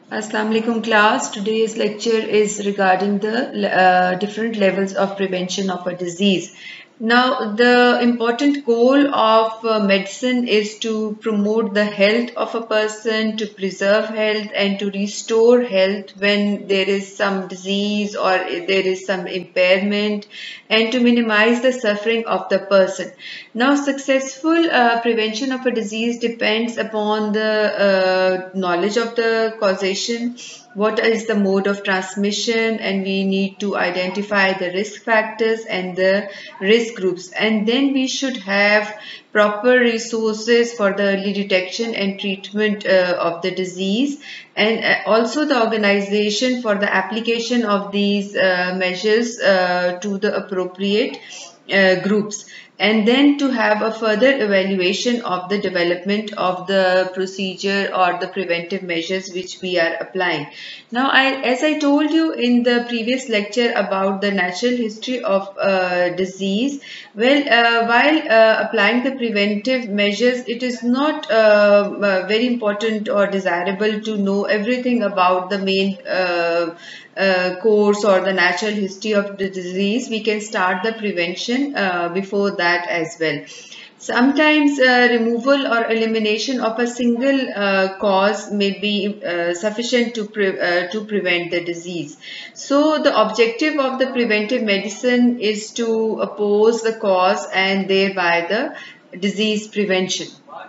Assalamu alaikum class. Today's lecture is regarding the different levels of prevention of a disease. Now, the important goal of medicine is to promote the health of a person, to preserve health and to restore health when there is some disease or there is some impairment, and to minimize the suffering of the person. Now, successful prevention of a disease depends upon the knowledge of the causation, what is the mode of transmission, and we need to identify the risk factors and the risk groups, and then we should have proper resources for the early detection and treatment of the disease, and also the organization for the application of these measures to the appropriate groups, and then to have a further evaluation of the development of the procedure or the preventive measures which we are applying. Now, as I told you in the previous lecture about the natural history of disease, while applying the preventive measures, it is not very important or desirable to know everything about the main course or the natural history of the disease. We can start the prevention before that as well. Sometimes removal or elimination of a single cause may be sufficient to prevent the disease. So the objective of the preventive medicine is to oppose the cause and thereby the disease prevention.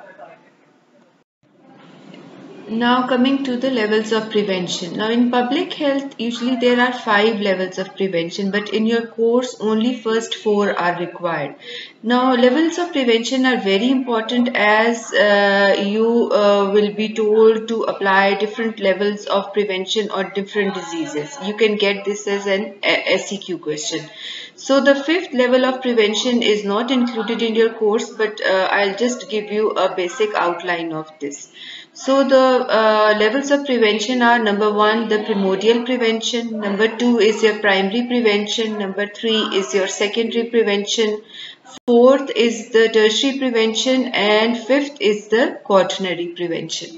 Now coming to the levels of prevention. Now in public health, usually there are 5 levels of prevention, but in your course only first 4 are required. Now levels of prevention are very important as you will be told to apply different levels of prevention or different diseases. You can get this as an SEQ question. So the 5th level of prevention is not included in your course, but I'll just give you a basic outline of this. So the levels of prevention are: number 1, the primordial prevention; number 2 is your primary prevention; number 3 is your secondary prevention; 4th is the tertiary prevention; and 5th is the quaternary prevention.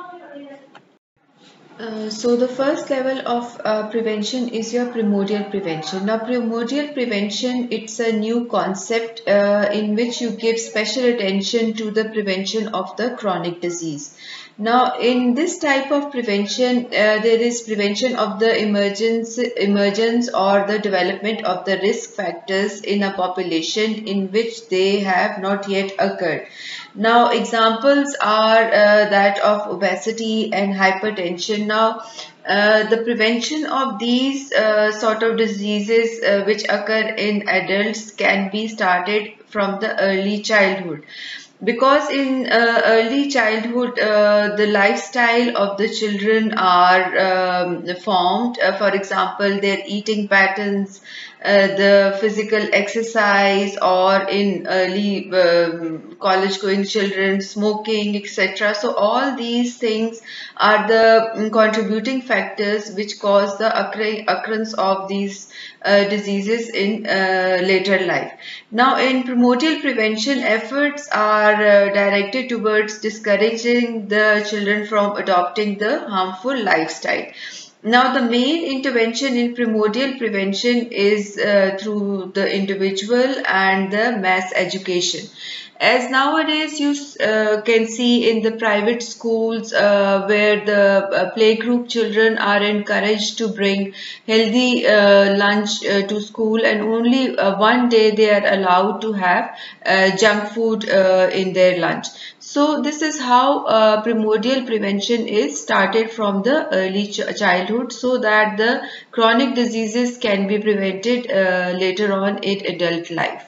So the first level of prevention is your primordial prevention. Now primordial prevention, it's a new concept in which you give special attention to the prevention of the chronic disease. Now in this type of prevention, there is prevention of the emergence or the development of the risk factors in a population in which they have not yet occurred. Now examples are that of obesity and hypertension. Now the prevention of these sort of diseases which occur in adults can be started from the early childhood, because in early childhood the lifestyle of the children are formed. For example, their eating patterns, the physical exercise, or in early college going children, smoking, etc. So all these things are the contributing factors which cause the occurrence of these diseases in later life. Now in primordial prevention, efforts are directed towards discouraging the children from adopting the harmful lifestyle. Now the main intervention in primordial prevention is through the individual and the mass education. As nowadays you can see in the private schools where the playgroup children are encouraged to bring healthy lunch to school, and only one day they are allowed to have junk food in their lunch. So this is how primordial prevention is started from the early childhood, so that the chronic diseases can be prevented later on in adult life.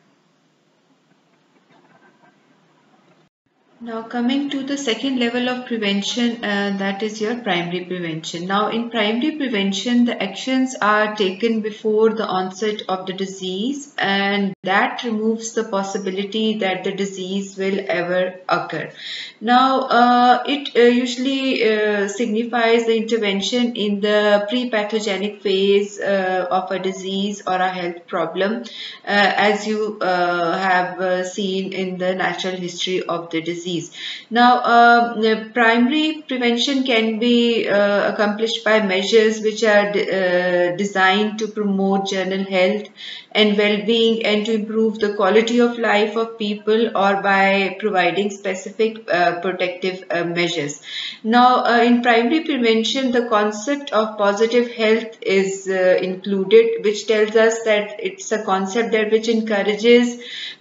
Now coming to the second level of prevention, that is your primary prevention. Now in primary prevention, the actions are taken before the onset of the disease, and that removes the possibility that the disease will ever occur. Now, it usually signifies the intervention in the pre-pathogenic phase of a disease or a health problem, as you have seen in the natural history of the disease. Now, the primary prevention can be accomplished by measures which are designed to promote general health and well-being and to improve the quality of life of people, or by providing specific protective measures. Now, in primary prevention, the concept of positive health is included, which tells us that it's a concept that which encourages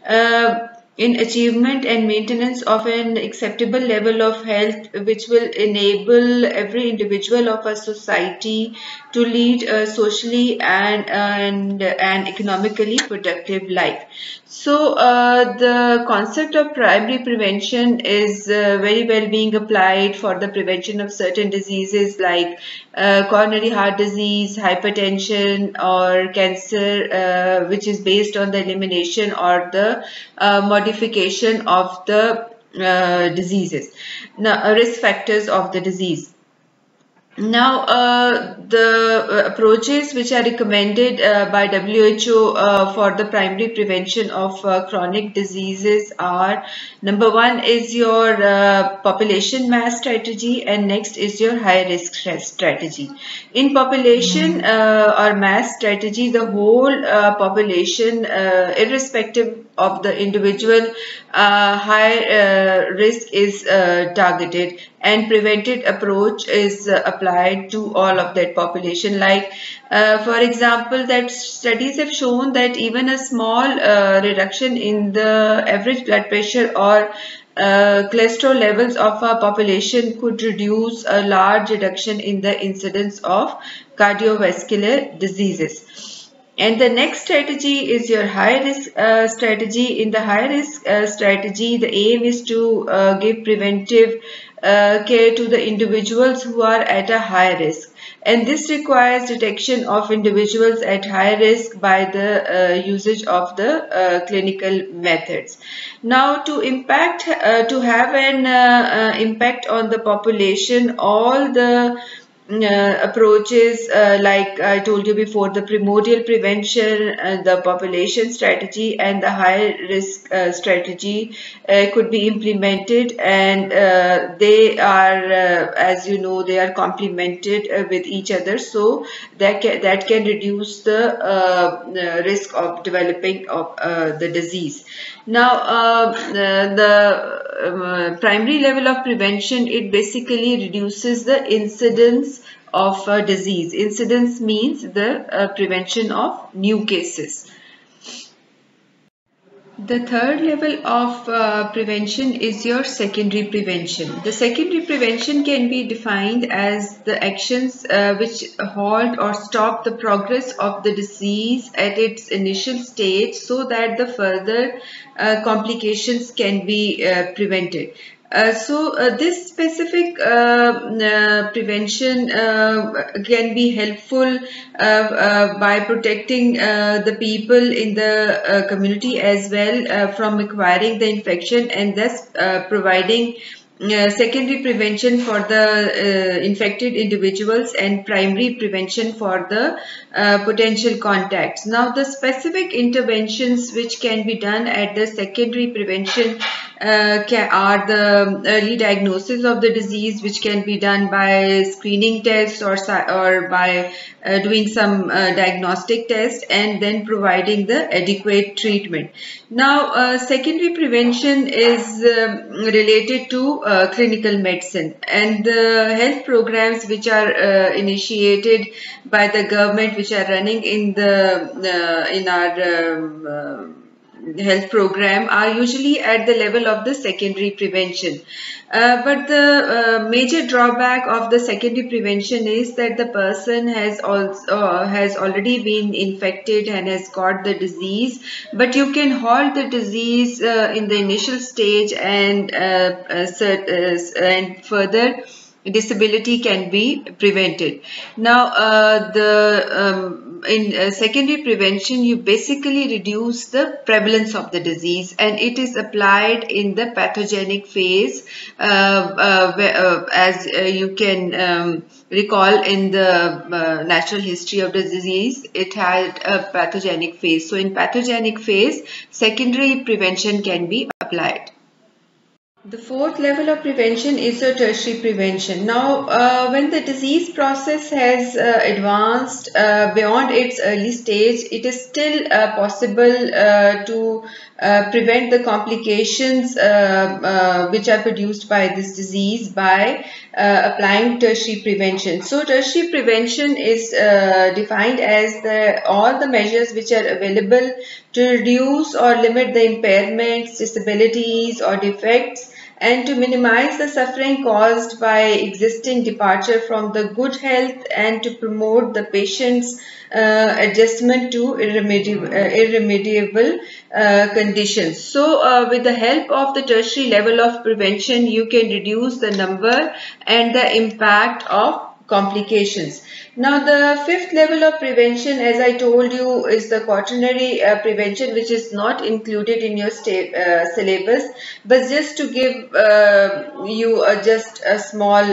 in achievement and maintenance of an acceptable level of health, which will enable every individual of a society to lead a socially and an economically productive life. So the concept of primary prevention is very well being applied for the prevention of certain diseases like coronary heart disease, hypertension, or cancer, which is based on the elimination or the modification of the diseases, now risk factors of the disease. Now, the approaches which are recommended by WHO for the primary prevention of chronic diseases are: number one is your population mass strategy, and next is your high risk strategy. In population or mass strategy, the whole population, irrespective of the individual, high risk is targeted, and prevented approach is applied to all of that population. Like for example, that studies have shown that even a small reduction in the average blood pressure or cholesterol levels of our population could reduce a large reduction in the incidence of cardiovascular diseases. And the next strategy is your high risk strategy. In the high risk strategy, the aim is to give preventive care to the individuals who are at a high risk, and this requires detection of individuals at high risk by the usage of the clinical methods. Now, to have an impact on the population, all the approaches like I told you before, the primordial prevention, the population strategy, and the high risk strategy could be implemented, and they are, as you know, they are complemented with each other, so that can reduce the risk of developing of the disease. Now, the primary level of prevention, it basically reduces the incidence of disease. Incidence means the prevention of new cases. The third level of prevention is your secondary prevention. The secondary prevention can be defined as the actions which halt or stop the progress of the disease at its initial stage, so that the further complications can be prevented. This specific prevention can be helpful by protecting the people in the community as well from acquiring the infection, and thus providing secondary prevention for the infected individuals and primary prevention for the potential contacts. Now, the specific interventions which can be done at the secondary prevention are the early diagnosis of the disease, which can be done by screening tests or by doing some diagnostic test, and then providing the adequate treatment. Now, secondary prevention is related to clinical medicine, and the health programs which are initiated by the government, which are running in our health program, are usually at the level of the secondary prevention. But the major drawback of the secondary prevention is that the person has already been infected and has got the disease, but you can halt the disease in the initial stage and further disability can be prevented. Now, in secondary prevention, you basically reduce the prevalence of the disease, and it is applied in the pathogenic phase, as you can recall in the natural history of the disease. It had a pathogenic phase. So, in pathogenic phase, secondary prevention can be applied. The fourth level of prevention is a tertiary prevention. Now, when the disease process has advanced beyond its early stage, it is still possible to prevent the complications which are produced by this disease by applying tertiary prevention. So, tertiary prevention is defined as all the measures which are available to reduce or limit the impairments, disabilities, or defects, and to minimize the suffering caused by existing departure from the good health, and to promote the patient's adjustment to irremediable conditions. So, with the help of the tertiary level of prevention, you can reduce the number and the impact of complications. Now, the fifth level of prevention, as I told you, is the quaternary prevention, which is not included in your syllabus, but just to give you just a small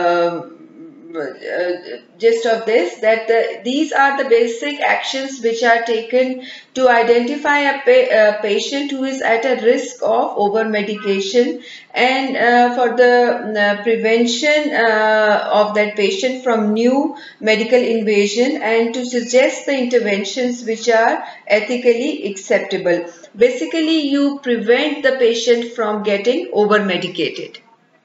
gist of this, that these are the basic actions which are taken to identify a patient who is at a risk of over medication, and for the prevention of that patient from new medical invasion, and to suggest the interventions which are ethically acceptable. Basically, you prevent the patient from getting over medicated.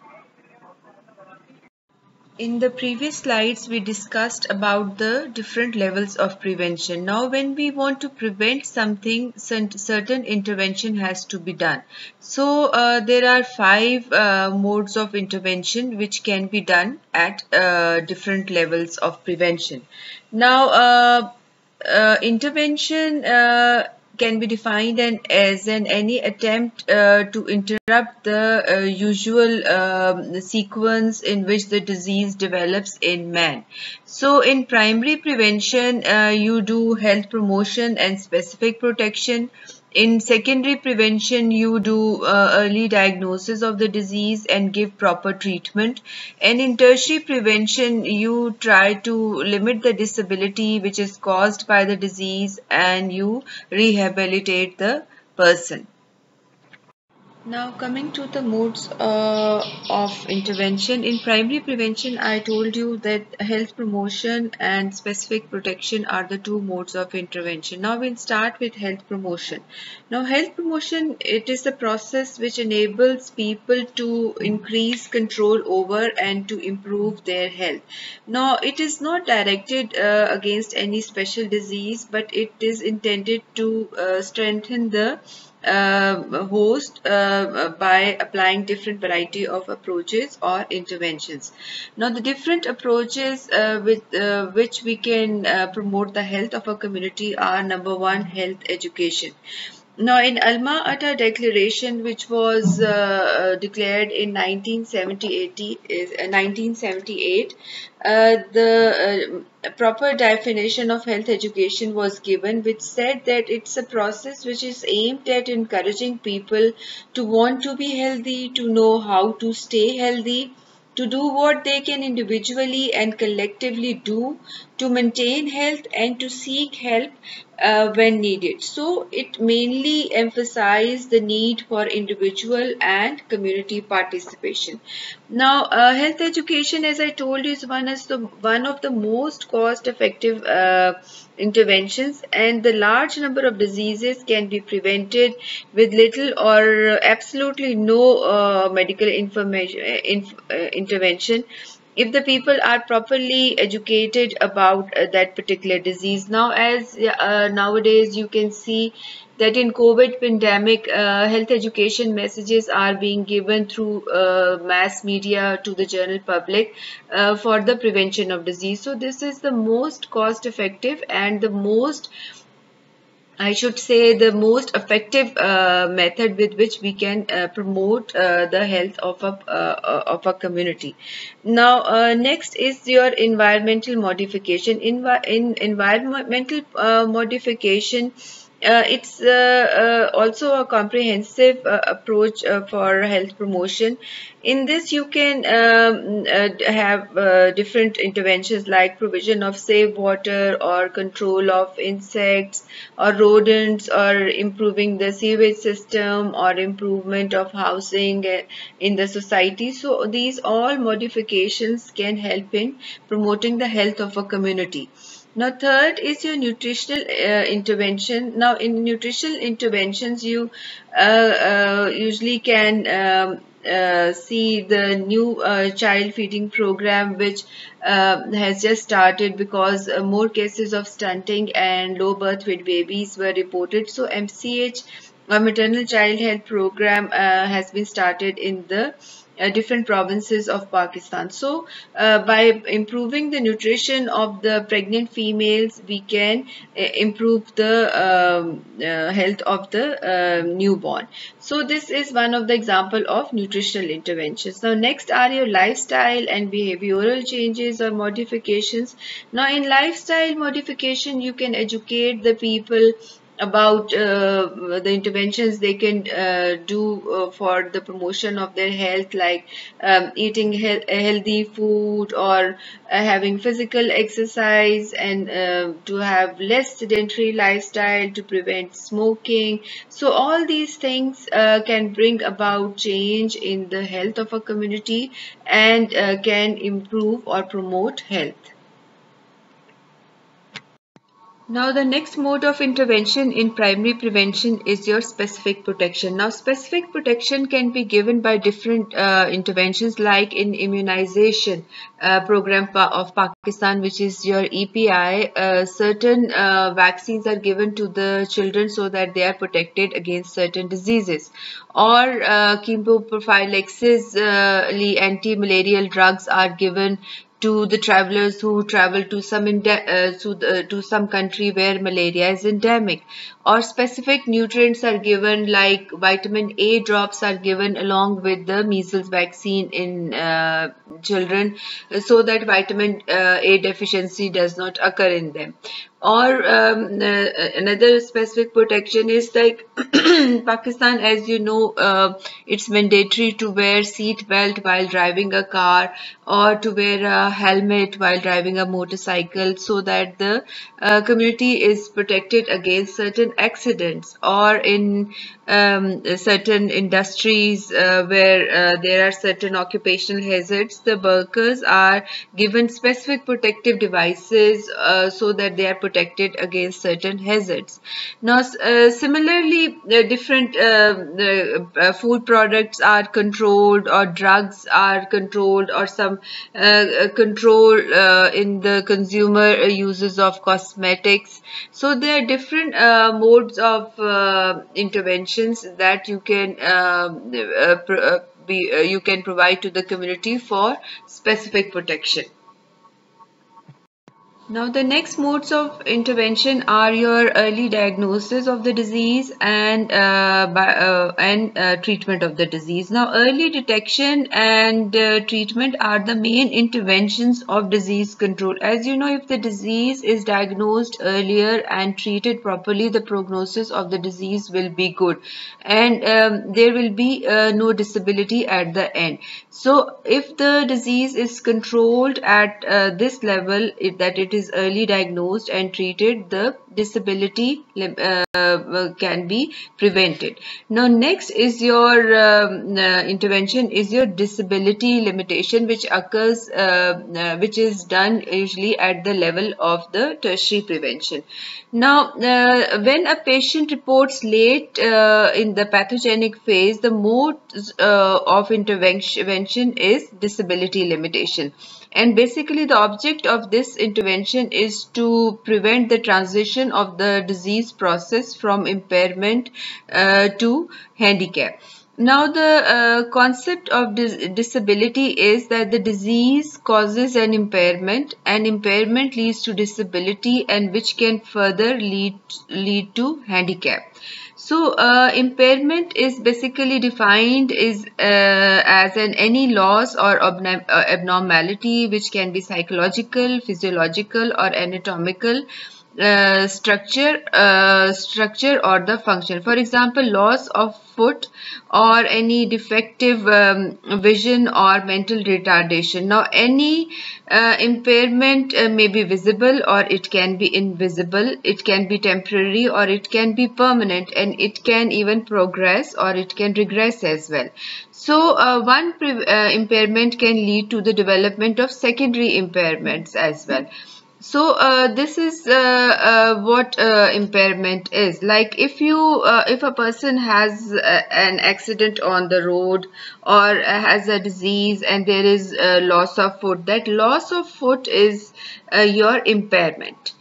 In the previous slides, we discussed about the different levels of prevention. Now, when we want to prevent something, certain intervention has to be done. So, there are 5 modes of intervention which can be done at different levels of prevention. Now, intervention can be defined as any attempt to interrupt the usual sequence in which the disease develops in man. So, in primary prevention, you do health promotion and specific protection. In secondary prevention, you do early diagnosis of the disease and give proper treatment. And in tertiary prevention, you try to limit the disability which is caused by the disease, and you rehabilitate the person. Now, coming to the modes of intervention. In primary prevention, I told you that health promotion and specific protection are the 2 modes of intervention. Now, we'll start with health promotion. Now, health promotion, it is a process which enables people to increase control over and to improve their health. Now, it is not directed against any special disease, but it is intended to strengthen the host by applying different variety of approaches or interventions. Now, the different approaches with which we can promote the health of a community are: number 1, health education. Now, in Alma Ata Declaration, which was declared in 1978, the proper definition of health education was given, which said that it's a process which is aimed at encouraging people to want to be healthy, to know how to stay healthy, to do what they can individually and collectively do to maintain health, and to seek help when needed. So, it mainly emphasized the need for individual and community participation. Now, health education, as I told you, is one of the most cost-effective interventions, and the large number of diseases can be prevented with little or absolutely no medical intervention if the people are properly educated about that particular disease. Now, as nowadays you can see that in COVID pandemic, health education messages are being given through mass media to the general public for the prevention of disease. So, this is the most cost effective and the most I should say, the most effective method with which we can promote the health of a community. Now, next is your environmental modification. In environmental modification, it's also a comprehensive approach for health promotion. In this, you can have different interventions like provision of safe water or control of insects or rodents, or improving the sewage system, or improvement of housing in the society. So these all modifications can help in promoting the health of a community. Now, third is your nutritional intervention. Now, in nutritional interventions, you usually can see the new child feeding program, which has just started because more cases of stunting and low birth weight babies were reported. So, MCH, a maternal child health program, has been started in the different provinces of Pakistan. So, by improving the nutrition of the pregnant females, we can improve the health of the newborn. So, this is one of the example of nutritional interventions. Now, next are your lifestyle and behavioral changes or modifications. Now, in lifestyle modification, you can educate the people about the interventions they can do for the promotion of their health, like eating healthy food, or having physical exercise, and to have less sedentary lifestyle, to prevent smoking. So all these things can bring about change in the health of a community, and can improve or promote health. Now, the next mode of intervention in primary prevention is your specific protection. Now, specific protection can be given by different interventions, like in immunization program of Pakistan, which is your EPI. Certain vaccines are given to the children so that they are protected against certain diseases. Or chemoprophylaxis, anti-malarial drugs are given to the travelers who travel to to some country where malaria is endemic. Or specific nutrients are given, like vitamin A drops are given along with the measles vaccine in children, so that vitamin A deficiency does not occur in them. Or another specific protection is like Pakistan, as you know, it's mandatory to wear seat belt while driving a car, or to wear a helmet while driving a motorcycle, so that the community is protected against certain accidents. Or in certain industries where there are certain occupational hazards, the workers are given specific protective devices so that they are protected against certain hazards. Now, similarly, different food products are controlled, or drugs are controlled, or some control in the consumer uses of cosmetics. So there are different modes of interventions that you can you can provide to the community for specific protection. Now, the next modes of intervention are your early diagnosis of the disease, and treatment of the disease. Now, early detection and treatment are the main interventions of disease control. As you know, if the disease is diagnosed earlier and treated properly, the prognosis of the disease will be good, and there will be no disability at the end. So, if the disease is controlled at this level, that it is early diagnosed and treated, the disability can be prevented. Now, next is your intervention is your disability limitation, which occurs, which is done usually at the level of the tertiary prevention. Now, when a patient reports late in the pathogenic phase, the mode of intervention is disability limitation. And basically, the object of this intervention is to prevent the transition of the disease process from impairment to handicap. Now, the concept of disability is that the disease causes an impairment, and impairment leads to disability, and which can further lead to handicap. So, impairment is basically defined is as any loss or abnormality which can be psychological, physiological, or anatomical structure or the function. For example, loss of foot or any defective vision or mental retardation. Now, any impairment may be visible or it can be invisible. It can be temporary or it can be permanent, and it can even progress or it can regress as well. So, one impairment can lead to the development of secondary impairments as well. So this is what impairment is. Like if a person has an accident on the road or has a disease and there is loss of foot, that loss of foot is your impairment.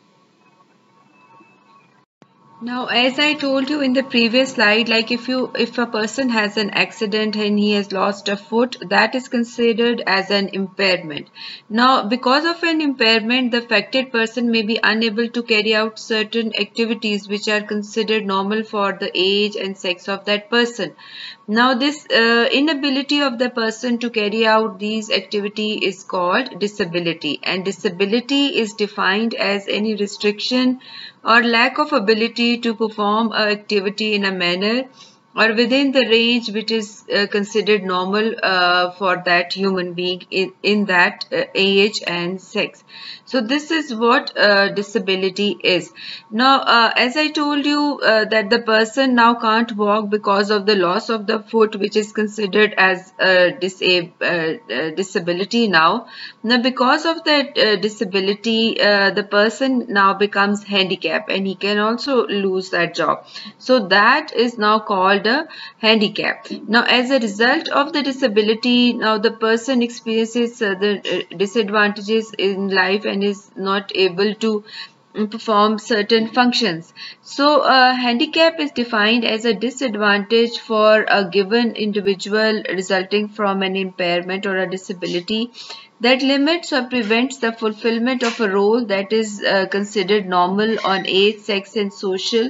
Now, as I told you in the previous slide, like if a person has an accident and he has lost a foot, that is considered as an impairment. Now, because of an impairment, the affected person may be unable to carry out certain activities which are considered normal for the age and sex of that person. Now, this inability of the person to carry out these activity is called disability, and disability is defined as any restriction or lack of ability to perform an activity in a manner or within the range which is considered normal for that human being in that age and sex. So this is what disability is. Now, as I told you that the person now can't walk because of the loss of the foot, which is considered as a disability now. Now, because of that disability, the person now becomes handicapped and he can also lose that job. So that is now called a handicap. Now, as a result of the disability, now the person experiences the disadvantages in life and is not able to perform certain functions. So, handicap is defined as a disadvantage for a given individual resulting from an impairment or a disability that limits or prevents the fulfillment of a role that is considered normal on age, sex, and social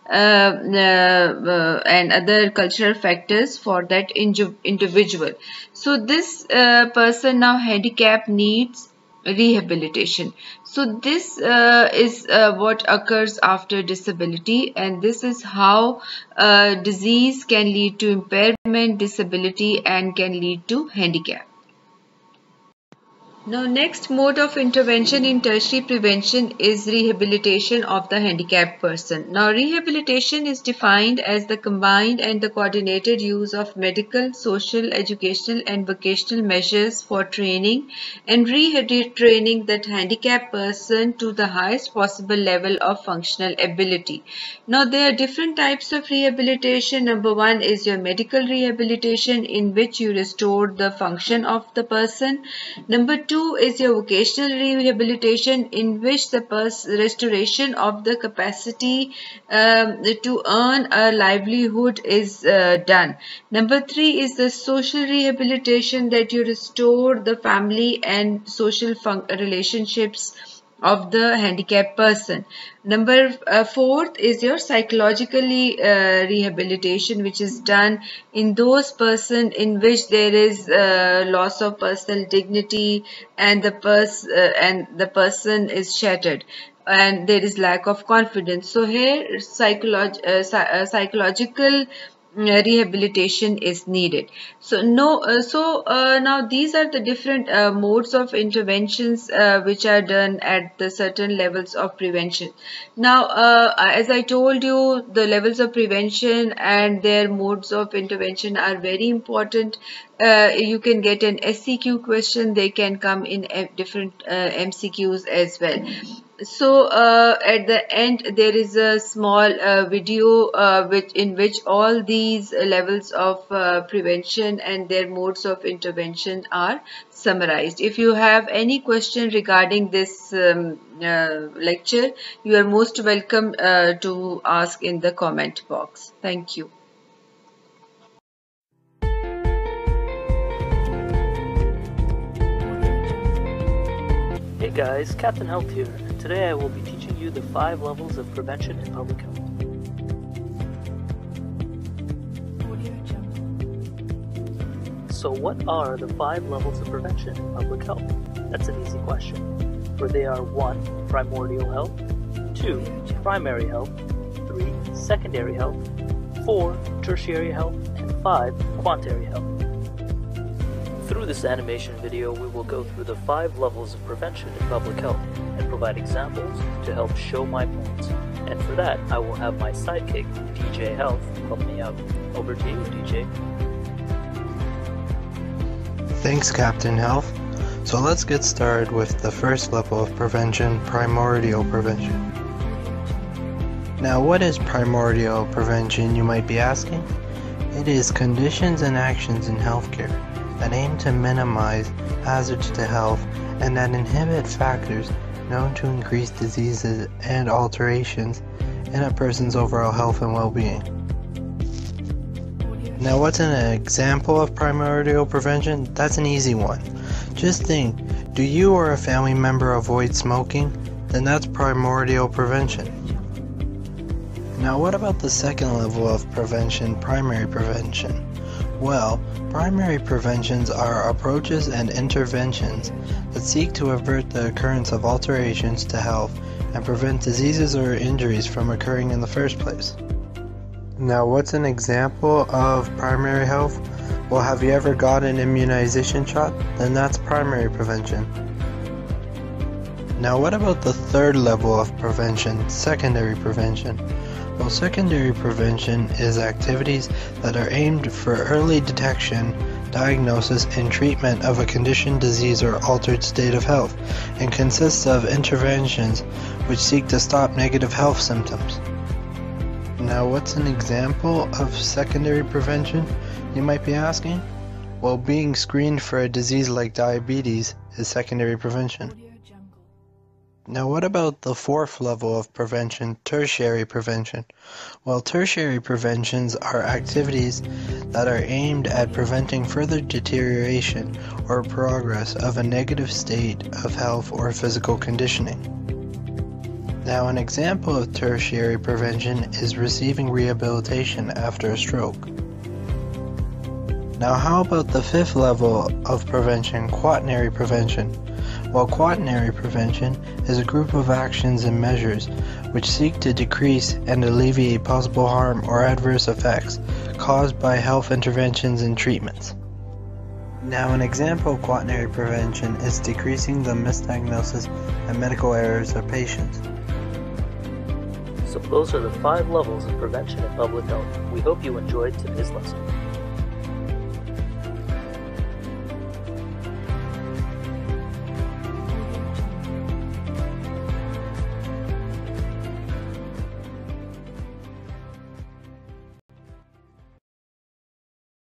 and other cultural factors for that individual. So, this person now handicapped needs rehabilitation. So this is what occurs after disability, and this is how disease can lead to impairment, disability, and can lead to handicap. Now, next mode of intervention in tertiary prevention is rehabilitation of the handicapped person. Now, rehabilitation is defined as the combined and the coordinated use of medical, social, educational, and vocational measures for training and retraining that handicapped person to the highest possible level of functional ability. Now, there are different types of rehabilitation. Number one is your medical rehabilitation, in which you restore the function of the person. Number two is your vocational rehabilitation, in which the restoration of the capacity to earn a livelihood is done. Number three is the social rehabilitation, that you restore the family and social relationships of the handicapped person. Number fourth is your psychologically rehabilitation, which is done in those person in which there is loss of personal dignity and the person is shattered and there is lack of confidence. So here psychological rehabilitation is needed. So now these are the different modes of interventions which are done at the certain levels of prevention. Now, as I told you, the levels of prevention and their modes of intervention are very important. You can get an SCQ question. They can come in different MCQs as well. So at the end there is a small video in which all these levels of prevention and their modes of intervention are summarized. If you have any question regarding this lecture, you are most welcome to ask in the comment box. Thank you. guys, Captain Health here, and today I will be teaching you the 5 levels of prevention in public health. So what are the 5 levels of prevention in public health? That's an easy question, for they are 1. Primordial health, 2. Primary health, 3. Secondary health, 4. Tertiary health, and 5. Quaternary health. Through this animation video, we will go through the 5 levels of prevention in public health and provide examples to help show my points. And for that, I will have my sidekick, DJ Health, help me out. Over to you, DJ. Thanks, Captain Health. So let's get started with the first level of prevention, primordial prevention. Now, what is primordial prevention, you might be asking? It is conditions and actions in healthcare that aim to minimize hazards to health and that inhibit factors known to increase diseases and alterations in a person's overall health and well-being. Now, what's an example of primordial prevention? That's an easy one. Just think, do you or a family member avoid smoking? Then that's primordial prevention. Now, what about the second level of prevention, primary prevention? Well, primary preventions are approaches and interventions that seek to avert the occurrence of alterations to health and prevent diseases or injuries from occurring in the first place. Now, what's an example of primary health? Well, have you ever got an immunization shot? Then that's primary prevention. Now, what about the third level of prevention, secondary prevention? Well, secondary prevention is activities that are aimed for early detection, diagnosis, and treatment of a condition, disease, or altered state of health, and consists of interventions which seek to stop negative health symptoms. Now, what's an example of secondary prevention, you might be asking? Well, being screened for a disease like diabetes is secondary prevention. Now, what about the fourth level of prevention, tertiary prevention? Well, tertiary preventions are activities that are aimed at preventing further deterioration or progress of a negative state of health or physical conditioning. Now, an example of tertiary prevention is receiving rehabilitation after a stroke. Now, how about the fifth level of prevention, quaternary prevention? Well, quaternary prevention is a group of actions and measures which seek to decrease and alleviate possible harm or adverse effects caused by health interventions and treatments. Now, an example of quaternary prevention is decreasing the misdiagnosis and medical errors of patients. So those are the 5 levels of prevention in public health. We hope you enjoyed today's lesson.